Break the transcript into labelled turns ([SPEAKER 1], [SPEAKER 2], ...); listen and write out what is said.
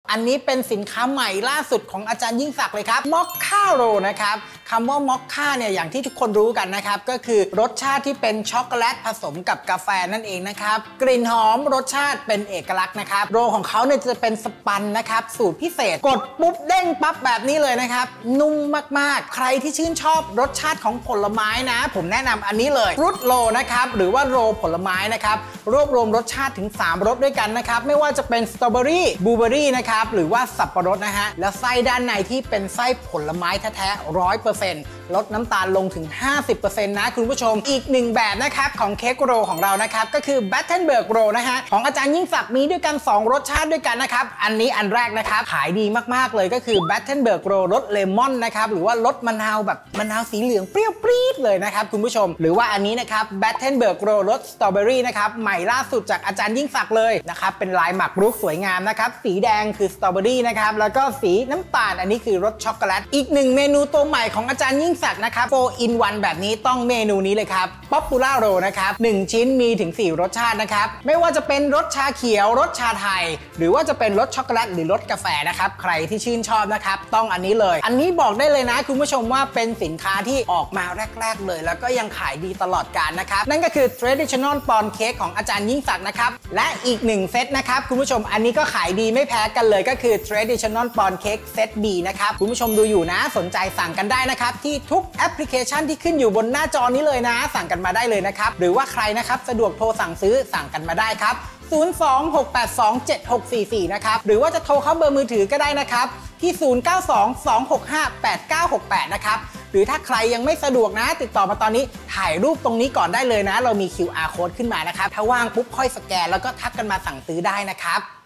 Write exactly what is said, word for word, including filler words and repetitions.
[SPEAKER 1] อันนี้เป็นสินค้าใหม่ล่าสุดของอาจารย์ยิ่งศักดิ์เลยครับมอคค่าโรนะครับคำว่ามอคค่าเนี่ยอย่างที่ทุกคนรู้กันนะครับก็คือรสชาติที่เป็นช็อกโกแลตผสมกับกาแฟนั่นเองนะครับกลิ่นหอมรสชาติเป็นเอกลักษณ์นะครับโรของเขาเนี่ยจะเป็นสปันนะครับสูตรพิเศษกดปุ๊บเด้งปั๊บแบบนี้เลยนะครับนุ่มมากๆใครที่ชื่นชอบรสชาติของผลไม้นะผมแนะนำอันนี้เลยฟรุตโรนะครับหรือว่าโรผลไม้นะครับรวบรวมรสชาติถึงสามรสด้วยกันนะครับไม่ว่าจะเป็นสตรอเบอรี่บลูเบอรี่นะครับหรือว่าสับปะรดนะฮะแล้วไส้ด้านในที่เป็นไส้ผลไม้แท้ๆ ร้อยเปอร์เซ็นต์ ลดน้ำตาลลงถึง ห้าสิบเปอร์เซ็นต์ นะคุณผู้ชมอีกหนึ่งแบบนะครับของเค้กโรของเรานะครับก็คือแบทเทิลเบิร์กโรนะฮะของอาจารย์ยิ่งศักดิ์มีด้วยกันสองรสชาติด้วยกันนะครับอันนี้อันแรกนะครับขายดีมากๆเลยก็คือแบทเทิลเบิร์กโรรสเลมอนนะครับหรือว่ารสมะนาวแบบมะนาวสีเหลืองเปรี้ยวปรี๊ดเลยนะครับคุณผู้ชมหรือว่าอันนี้นะครับแบทเทิลเบิร์กโรรสสตรอเบอรี่นะครับใหม่ล่าสุดจากอาจารย์ยิ่งศักดิ์เลยนะครับเป็นลายหมากรุกสวยงามนะครับสีแดงคือสตรอเบอรี่นะครับแล้วก็สีน้ำตาลอันนี้คือรสช็อกโกแลตอีกหนึ่งเมนูตัวใหม่ของอาจารย์ยิ่งศักดิ์นะครับโฟร์ อิน วัน แบบนี้ต้องเมนูนี้เลยครับป๊อปปูล่าโรนะครับหนึ่งชิ้นมีถึงสี่รสชาตินะครับไม่ว่าจะเป็นรสชาเขียวรสชาไทยหรือว่าจะเป็นรสช็อกโกแลตหรือรสกาแฟนะครับใครที่ชื่นชอบนะครับต้องอันนี้เลยอันนี้บอกได้เลยนะคุณผู้ชมว่าเป็นสินค้าที่ออกมาแรกๆเลยแล้วก็ยังขายดีตลอดกาลนะครับนั่นก็คือ traditional pound cake ของอาจารย์ยิ่งศักดิ์นะครับและอีกหนึ่งเซตนะครับคุณผู้ชมอันนี้ก็ขายดีไม่แพ้กันเลยก็คือ traditional pound cake เซต B นะครับคุณผู้ชมดูอยู่นะสนใจสั่งกันได้นะครับที่ทุกแอปพลิเคชันที่ขึ้นอยู่บนหน้าจอนี้เลยนะสั่งกันมาได้เลยนะครับหรือว่าใครนะครับสะดวกโทรสั่งซื้อสั่งกันมาได้ครับศูนย์ สอง หก แปด สอง เจ็ด หก สี่ สี่นะครับหรือว่าจะโทรเข้าเบอร์มือถือก็ได้นะครับที่ศูนย์ เก้า สอง สอง หก ห้า แปด เก้า หก แปดนะครับหรือถ้าใครยังไม่สะดวกนะติดต่อมาตอนนี้ถ่ายรูปตรงนี้ก่อนได้เลยนะเรามี คิว อาร์ Code ขึ้นมานะครับถ้าว่างปุ๊บค่อยสแกนแล้วก็ทักกันมาสั่งซื้อได้นะครับ